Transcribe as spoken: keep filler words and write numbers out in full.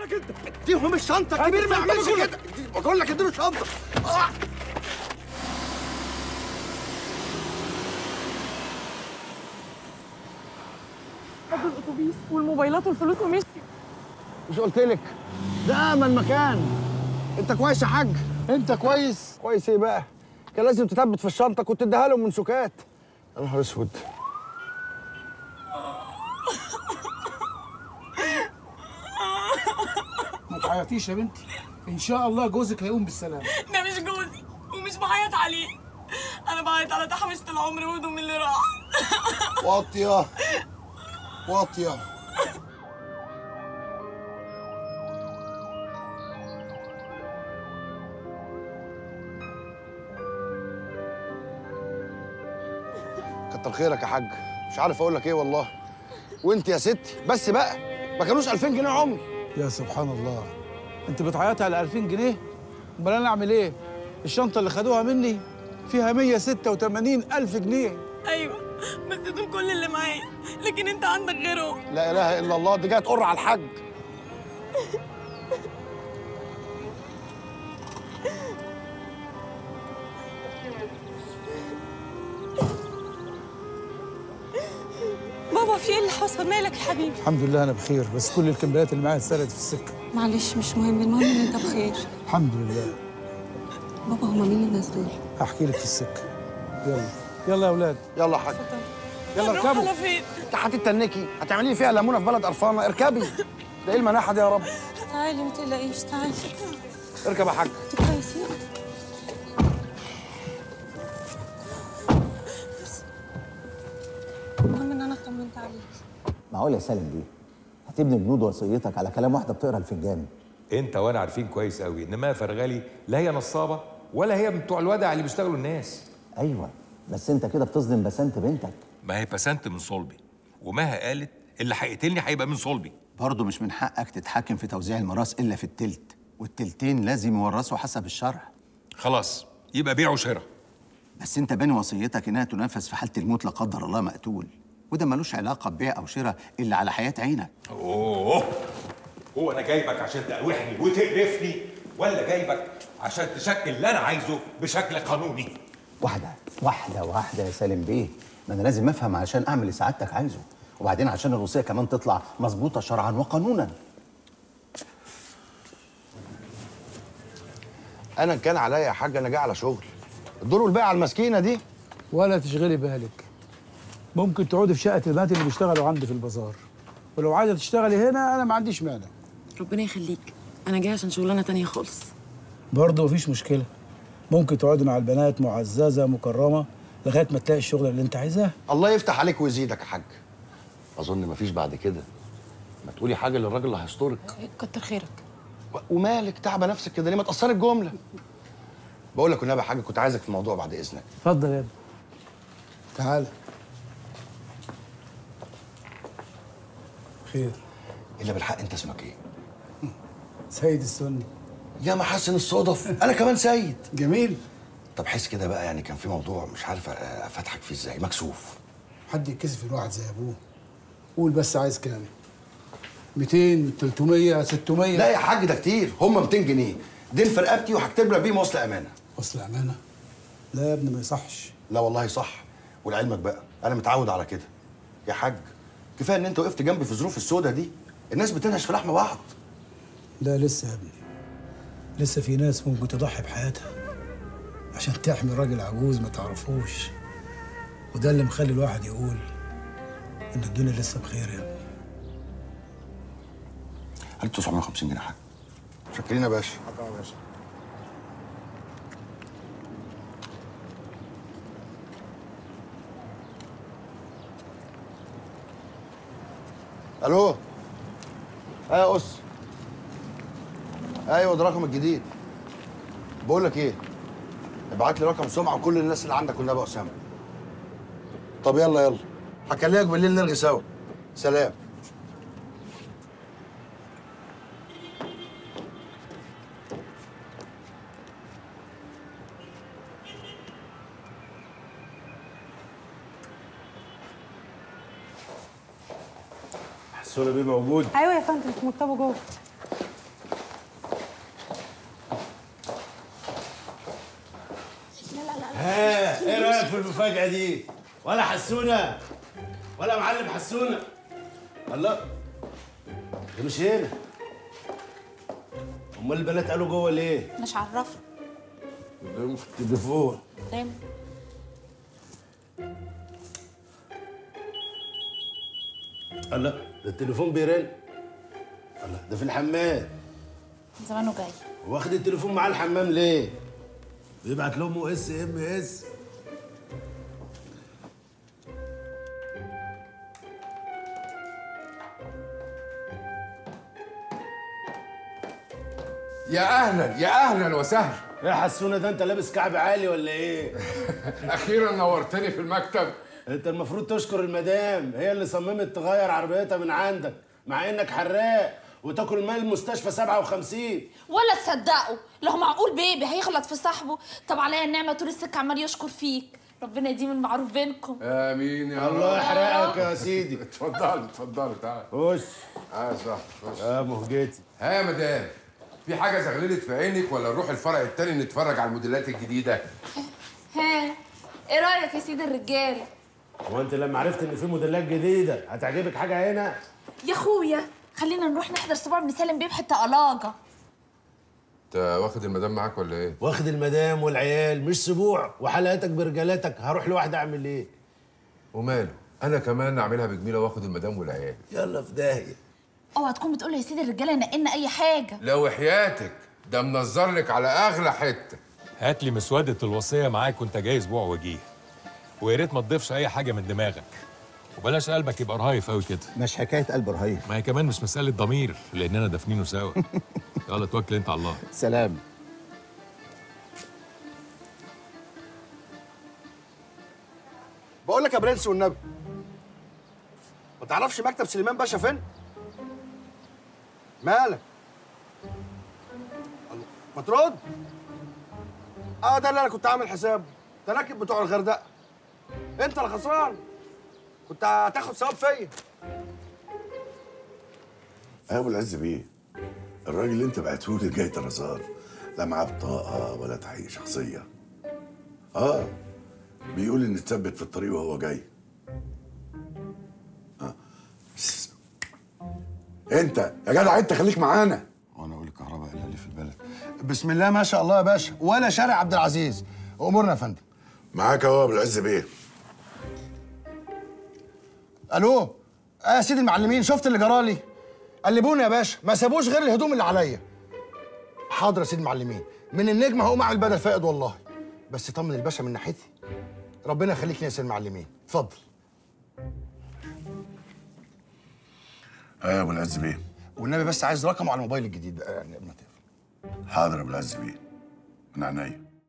لك انت اديهم الشنطه الكبير ما يعملش كده. بقول لك اديله الشنطه. آه. خدوا الاتوبيس والموبايلات والفلوس ومشي. مش قلت لك ده امن مكان؟ انت كويس يا حاج؟ انت كويس؟ كويس ايه بقى؟ كان لازم تثبت في الشنطه، كنت اديها لهم من سكات. يا نهار اسود. ما تعيطيش يا بنتي، ان شاء الله جوزك هيقوم بالسلامه. ده مش جوزي ومش بعيط عليه، انا بعيط على تحويشة العمر وهدوم اللي راح. واطيه واطيه. كتر خيرك يا حاج، مش عارف اقول لك ايه والله. وانت يا ستي بس بقى، ما كانوش ألفين جنيه عمري. يا سبحان الله، انت بتعيطي على ألفين جنيه؟ امال انا اعمل ايه؟ الشنطه اللي خدوها مني فيها مية وستة وتمانين ألف جنيه. ايوه بس دول كل اللي معايا، لكن انت عندك غيرهم. لا اله الا الله، دي جايه تقر على الحاج. بابا في ايه اللي حصل؟ مالك يا حبيبي؟ الحمد لله انا بخير، بس كل الكمبيالات اللي معايا اتسرقت في السكه. معلش مش مهم، المهم ان انت بخير. الحمد لله. بابا هما مين الناس دول؟ هحكي لك في السكه. يلا يلا يا اولاد. يلا يا حاج. يلا هنروح اركبوا. على فين؟ انت هتتنكي؟ هتعملي لي فيها ليمونه في بلد قرفانه؟ اركبي. ده ايه المناحه دي يا رب؟ تعالي ما تقلقيش، تعالي. اركب يا حاج. انتوا كويسين؟ المهم ان انا اطمنت عليك. معقول يا سالم دي هتبني بنود وصيتك على كلام واحده بتقرا الفنجان؟ انت وانا عارفين كويس قوي ان ما فرغالي لا هي نصابه ولا هي بتوع الودع اللي بيشتغلوا الناس. ايوه بس انت كده بتظلم بسنت بنتك. ما هي بسنت من صلبي، ومها قالت اللي هيقتلني هيبقى من صلبي. برضه مش من حقك تتحكم في توزيع الميراث الا في التلت، والتلتين لازم يورثوا حسب الشرع. خلاص يبقى بيع وشراء. بس انت باني وصيتك انها تنفذ في حاله الموت لا قدر الله مقتول، وده ملوش علاقه ببيع او شراء الا على حياه عينك. اوه، هو انا جايبك عشان تقاوحني وتقرفني، ولا جايبك عشان تشكل اللي انا عايزه بشكل قانوني؟ واحده واحده واحده يا سالم بيه، ما انا لازم افهم عشان اعمل اللي سعادتك عايزه، وبعدين عشان الوصيه كمان تطلع مظبوطه شرعا وقانونا. انا كان عليا يا حاج، انا جاي على شغل. الدور والباقي على المسكينه دي. ولا تشغلي بالك، ممكن تقعدي في شقه البنات اللي بيشتغلوا عندي في البازار، ولو عايزه تشتغلي هنا انا ما عنديش مانع. ربنا يخليك، انا جايه عشان شغلانه تانية خالص. برضه مفيش مشكله، ممكن تقعدي مع البنات معززه مكرمه لغايه ما تلاقي الشغل اللي انت عايزاه. الله يفتح عليك ويزيدك يا حاج. اظن مفيش بعد كده ما تقولي حاجه للراجل اللي هيسترك. كتر خيرك. ومالك تعبه نفسك كده ليه؟ ما تقصري الجمله. بقول لك والنبي يا حاج، كنت عايزك في موضوع بعد اذنك. اتفضل يا ابني. تعال. خير. الا بالحق، انت اسمك ايه؟ سيد السني. يا محسن الصدف، انا كمان سيد. جميل. طب حس كده بقى، يعني كان في موضوع مش عارف افتحك فيه ازاي، مكسوف. حد يتكسف الواحد زي ابوه. قول بس عايز كام؟ ميتين، تلتمية، ستمية؟ لا يا حاج ده كتير، هم ميتين جنيه دين في رقبتي، وهكتب لك بيه وصل امانه. وصل امانه؟ لا يا ابني ما يصحش. لا والله صح، ولعلمك بقى انا متعود على كده يا حاج. كفايه ان انت وقفت جنبي في الظروف السودة دي، الناس بتنهش في لحم بعض. لا لسه يا ابني، لسه في ناس ممكن تضحي بحياتها عشان تحمي راجل عجوز ما تعرفوش، وده اللي مخلي الواحد يقول ان الدنيا لسه بخير يا ابني. هل تسعمية وخمسين جنيه يا حاج؟ شكرين يا باشا. حاضر يا باشا. الو. ايوه يا اس. ايوه ده رقم الجديد. بقول لك ايه، ابعت لي رقم سمعه وكل الناس اللي عندك والنبي اسامه. طب يلا يلا، هكلمك بالليل نرغي سوا. سلام. حسونه بيه موجود؟ ايوه يا فندم، في مكتبه جوه. في المفاجأة دي؟ ولا حسونة؟ ولا معلم حسونة؟ الله، ده مش هنا. أمال البنات قالوا جوه ليه؟ مش عرفه. ده في التليفون. تمام. الله، ده التليفون بيرن. الله، ده في الحمام. زمانه جاي. واخد التليفون معاه الحمام ليه؟ بيبعت لامه اس ام اس. يا اهلا يا اهلا وسهلا. يا حسونه، ده انت لابس كعب عالي ولا ايه؟ اخيرا نورتني في المكتب. انت المفروض تشكر المدام، هي اللي صممت تغير عربيتها من عندك مع انك حراق وتاكل مال المستشفى سبعة وخمسين. ولا تصدقوا، لو معقول بيبي هيغلط في صاحبه؟ طب عليا النعمه طول السكه عمال يشكر فيك. ربنا يديم المعروف بينكم. امين يا رب. الله يحرقك يا سيدي. اتفضلوا اتفضلوا تعال. خش. اه صح خش. يا مهجتي. ها يا مدام، في حاجه زغللت في عينك ولا نروح الفرع التاني نتفرج على الموديلات الجديده؟ ها، ايه رايك يا سيدي الرجاله؟ هو انت لما عرفت ان في موديلات جديده هتعجبك حاجه هنا؟ يا اخويا خلينا نروح نحضر صباع ابن سالم بيه بحته قلاجه. انت واخد المدام معاك ولا ايه؟ واخد المدام والعيال، مش سبوع وحلقاتك برجالاتك. هروح لوحدي اعمل ايه؟ وماله؟ انا كمان اعملها بجميله واخد المدام والعيال. يلا في داهيه. اوعى تكون بتقول يا سيدي الرجاله نقلنا اي حاجه. لو حياتك ده منظر لك على اغلى حته. هات لي مسوده الوصيه معاك وانت جاي اسبوع وجيه، ويا ريت ما تضيفش اي حاجه من دماغك، وبلاش قلبك يبقى رهيف قوي كده. مش حكايه قلب رهيف، ما هي كمان مش مساله ضمير لاننا دافنينه سوا. يلا توكل انت على الله. سلام. بقول لك يا برنس والنبي، ما تعرفش مكتب سليمان باشا فين؟ مالك؟ الله، ما ترد. اه ده اللي انا كنت عامل حسابه، ده راكب بتوع الغردقه. انت اللي خسران، كنت هتاخد ثواب فيا. يا ابو العز بيه، الراجل اللي انت بعتهولي جاي طرزان، لا معاه بطاقه ولا تحقيق شخصيه. اه بيقول ان اتثبت في الطريق وهو جاي. اه بس. انت يا جدع انت خليك معانا. وانا اقول الكهرباء الا اللي في البلد. بسم الله ما شاء الله يا باشا، ولا شارع عبد العزيز. امورنا يا فندم. معاك اهو يا ابو العز بيه. الو. اه يا سيدي المعلمين، شفت اللي جرالي؟ قلبوني يا باشا، ما سابوش غير الهدوم اللي عليا. حاضر يا سيدي المعلمين، من النجم هقوم اعمل بدل فائد والله. بس طمن الباشا من ناحيتي. ربنا يخليك يا سيدي المعلمين، اتفضل. اه يا ابو العز بيه. والنبي بس عايز رقمه على الموبايل الجديد ده يعني قبل ما تقفل. حاضر يا ابو العز بيه، من عينيا.